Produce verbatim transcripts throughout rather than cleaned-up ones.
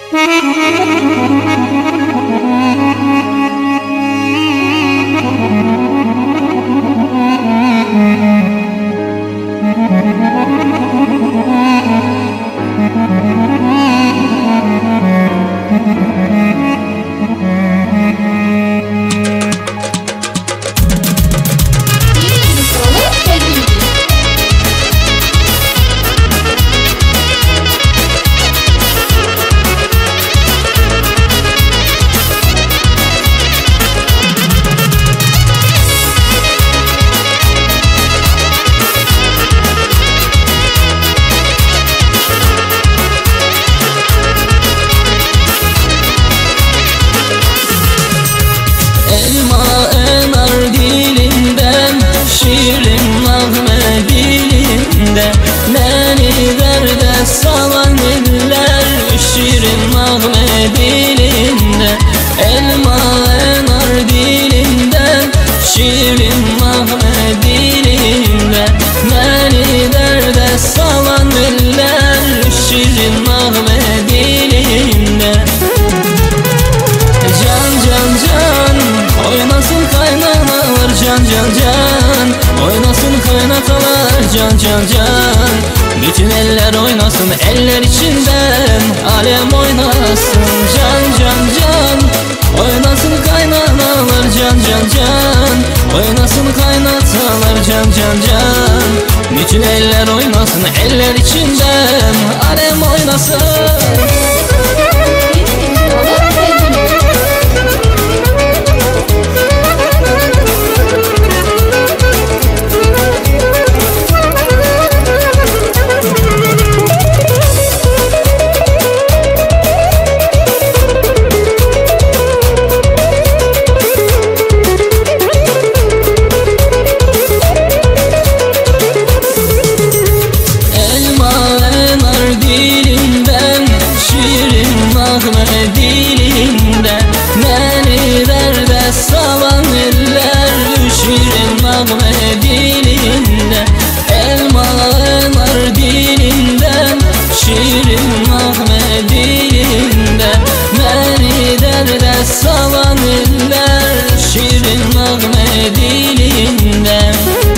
Can can can, bütün eller oynasın, eller içinden alem oynasın. Can can can, oynasın kaynanalar. Can can can, oynasın kaynatalar. Can can can, bütün eller oynasın, eller içinden alem oynasın. Salan eller şirin nağme dilinden.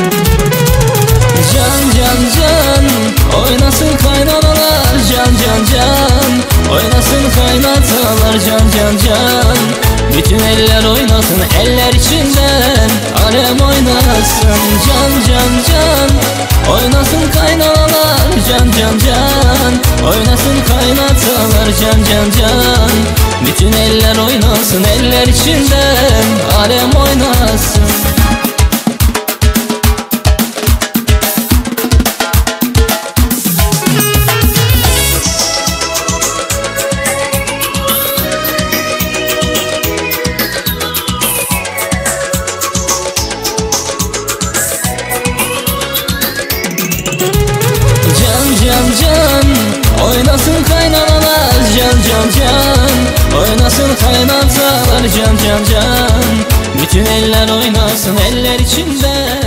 Can can can, oynasın kaynanalar. Can can can, oynasın kaynatalar. Can can can, bütün eller oynasın, eller içinden alem oynasın. Can can can, oynasın kaynanalar. Can can can, oynasın kaynatalar. Can can can, bütün eller oynasın, eller içinden alem oynasın. Can can can, oynasın kaynanalar. Can can can, oynasın kaynatalar. Can can can, bütün eller oynasın, eller içinden